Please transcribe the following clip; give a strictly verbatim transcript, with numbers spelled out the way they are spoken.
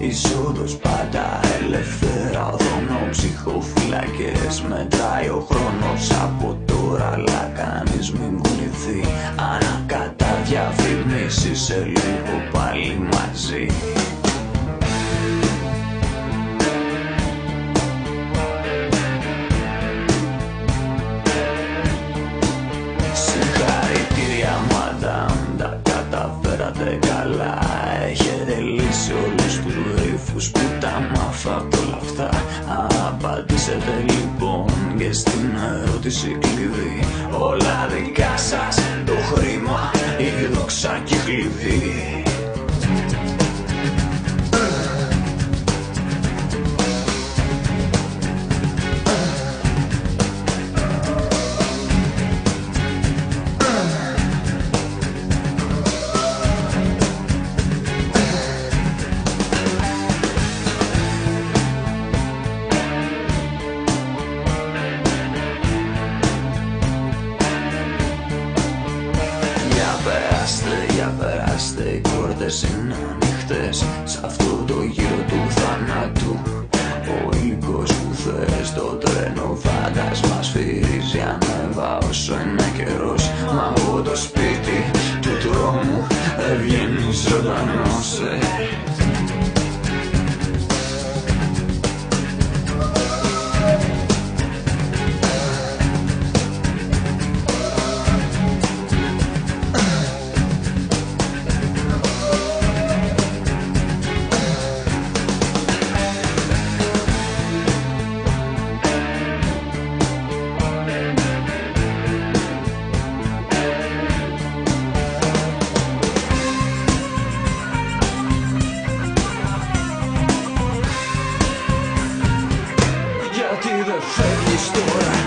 Είσοδος πάντα ελευθέρα οδόνο, ψυχοφυλακές μετράει ο χρόνος από τώρα, αλλά κανείς μην κουνηθεί. Ανακατά διαφημίσεις, σε λίγο πάλι μαζί. Συγχαρητήρια μαντάμ, τα καταφέρατε καλά. Έχετε λύσει όλους τους γρίφους που τα μάθα απ' όλα αυτά. Απαντήσετε λοιπόν και στην ερώτηση κλειδί. Όλα δικά σας, το χρήμα, η δόξα και η κλειδί. Για περάστε, οι πόρτες είναι ανοιχτές σ' αυτό το γύρο του θανάτου. Ο υλικός που θες, το τρένο φάντασμα σφυρίζει ανέβα όσο είναι καιρός. Μα από το σπίτι του τρόμου βγαίνει ζωντανός. Γιατί δεν φεύγεις τώρα?